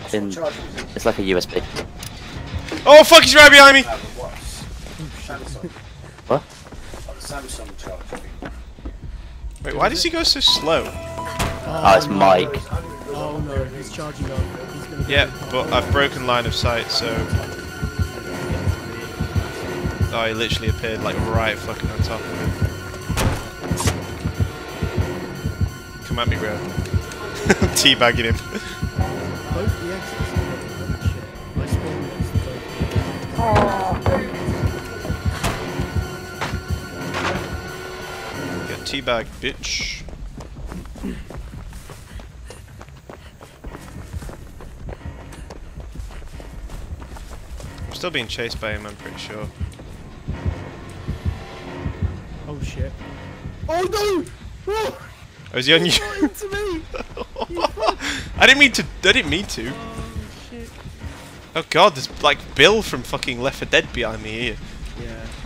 It's like a USB. Oh fuck! He's right behind me. What? Wait, why does he go so slow? Oh, it's Mike. Oh no, he's charging up. He's gonna Yeah, but I've broken line of sight, so. Oh, he literally appeared like right fucking on top of me. Come at me, bro. Teabagging him. Both the exits are shit. I spawned next to both. Get teabagged, bitch. I'm still being chased by him, I'm pretty sure. Oh shit. Oh no! Oh, Oh, is he on you? into me! I didn't mean to. Oh shit. Oh god, there's like Bill from fucking Left 4 Dead behind me here. Yeah.